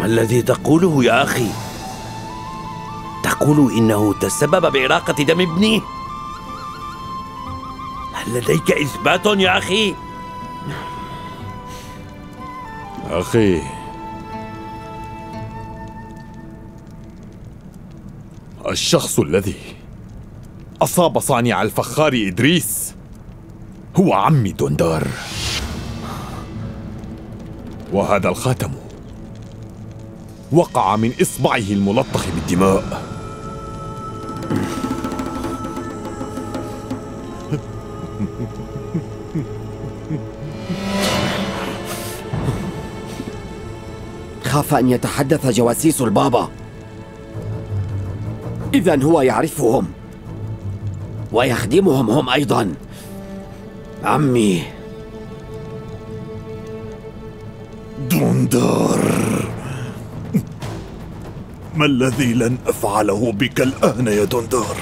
ما الذي تقوله يا أخي؟ تقول إنه تسبب بإراقة دم ابني؟ هل لديك إثبات يا أخي؟ أخي، الشخص الذي أصاب صانع الفخار إدريس هو عمي دوندار، وهذا الخاتم وقع من إصبعه الملطخ بالدماء. خاف أن يتحدث جواسيس البابا. إذن هو يعرفهم ويخدمهم هم أيضا. عمي دوندار، ما الذي لن أفعله بك الآن يا دوندار؟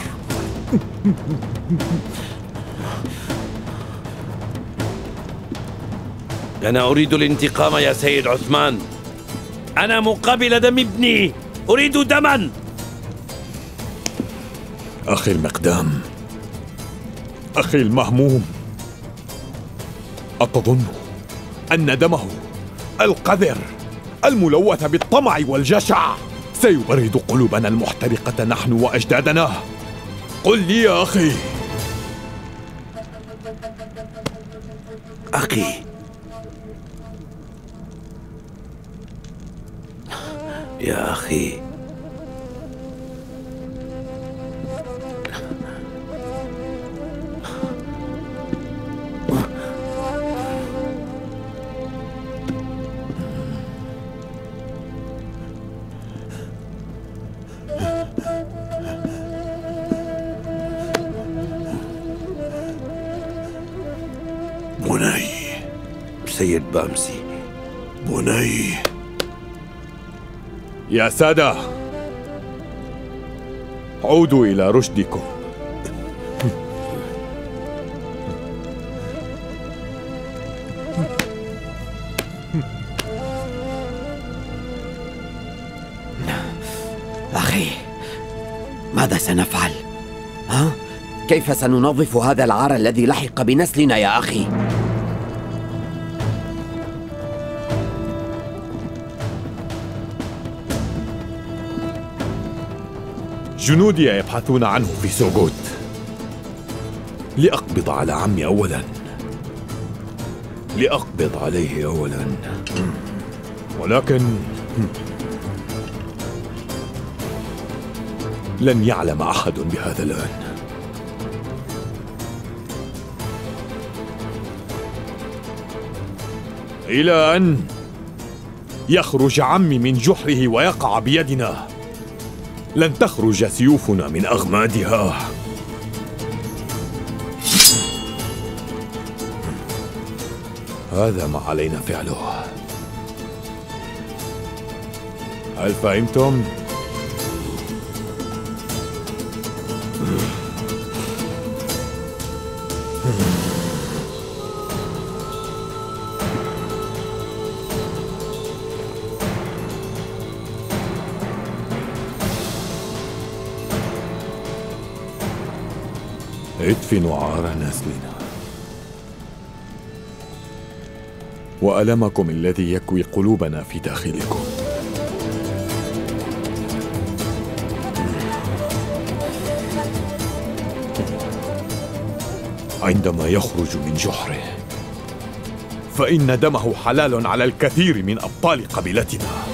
أنا أريد الانتقام يا سيد عثمان. أنا مقابل دم ابني، أريد دما. أخي المقدام، أخي المهموم، أتظن أن دمه القذر الملوث بالطمع والجشع سيبرد قلوبنا المحترقة نحن وأجدادنا؟ قل لي يا أخي. أخي، يا أخي، بني. سيد بامسي. بني. يا سادة، عودوا إلى رشدكم. أخي، ماذا سنفعل؟ ها؟ كيف سننظف هذا العار الذي لحق بنسلنا يا أخي؟ جنودي يبحثون عنه في سوغوت. لأقبض على عمي أولا، لأقبض عليه أولا، ولكن لن يعلم أحد بهذا الآن. إلى أن يخرج عمي من جحره ويقع بيدنا لن تخرج سيوفنا من أغمادها. هذا ما علينا فعله. هل فهمتم؟ ادفنوا عار نسلنا وألمكم الذي يكوي قلوبنا في داخلكم. عندما يخرج من جحره فإن دمه حلال على الكثير من أبطال قبيلتنا.